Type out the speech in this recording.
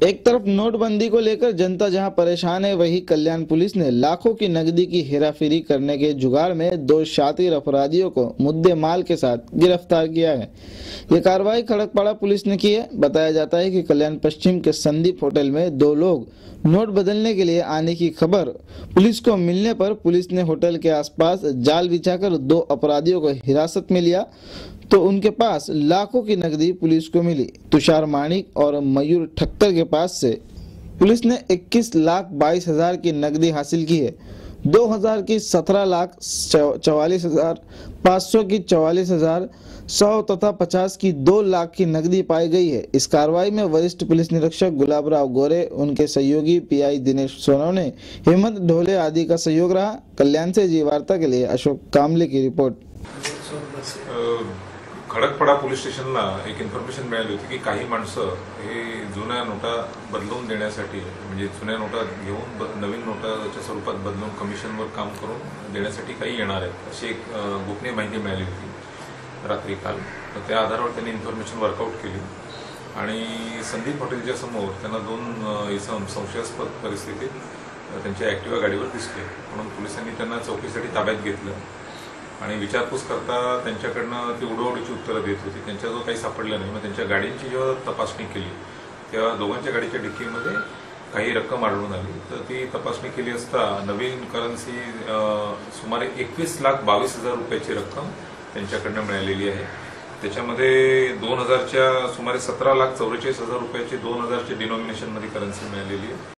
एक तरफ नोटबंदी को लेकर जनता जहां परेशान है, वहीं कल्याण पुलिस ने लाखों की नकदी की हेराफेरी करने के जुगाड़ में दो शातिर अपराधियों को मुद्दे माल के साथ गिरफ्तार किया है। ये कार्रवाई खड़कपाड़ा पुलिस ने की है। बताया जाता है कि कल्याण पश्चिम के संदीप होटल में दो लोग नोट बदलने के लिए आने की खबर पुलिस को मिलने पर पुलिस ने होटल के आसपास जाल बिछाकर दो अपराधियों को हिरासत में लिया तो उनके पास लाखों की नकदी पुलिस को मिली। तुषार माणिक और मयूर ठक्कर के पास से पुलिस ने 21,22,000 की नकदी हासिल की है। 2000 की 17,44,000, 500 की 44,000, 100 तथा 50 की 2 लाख की नकदी पाई गई है। इस कार्रवाई में वरिष्ठ पुलिस निरीक्षक गुलाबराव गोरे, उनके सहयोगी पीआई दिनेश सोनवणे, हेमंत ढोले आदि का सहयोग रहा। कल्याण से जी वार्ता के लिए अशोक कामले की रिपोर्ट। खडकपाडा पोलीस स्टेशनला एक इन्फॉर्मेशन मिळाली होती की काही माणसं हे जुन्या नोटा बदलून देण्यासाठी, म्हणजे जुन्या नोटा घेऊन नवीन नोटाच्या स्वरूपात बदलून कमिशनवर काम करून देण्यासाठी काही येणार आहेत, अशी एक गोपनीय माहिती मिळाली होती रात्री काल। तर त्या आधारावर त्यांनी इन्फॉर्मेशन वर्कआउट केली आणि संदीप हॉटेलच्या समोर त्यांना दोन इसम संशयास्पद परिस्थितीत त्यांच्या ॲक्टिवा गाडीवर दिसले, म्हणून पोलिसांनी त्यांना चौकीसाठी ताब्यात घेतलं आणि विचारपूस करता त्यांच्याकडनं ती उडवडीची उत्तरं देत होती। त्यांच्याजवळ काही सापडलं नाही। मग त्यांच्या गाडीची जेव्हा तपासणी केली तेव्हा दोघांच्या गाडीच्या डिक्कीमध्ये काही रक्कम आढळून आली। तर ती तपासणी केली असता नवीन करन्सी सुमारे 21,22,000 रुपयाची रक्कम त्यांच्याकडनं मिळालेली आहे। त्याच्यामध्ये 2000च्या सुमारे 17,44,000 रुपयाची 2000च्या डिनॉमिनेशनमध्ये करन्सी मिळालेली आहे।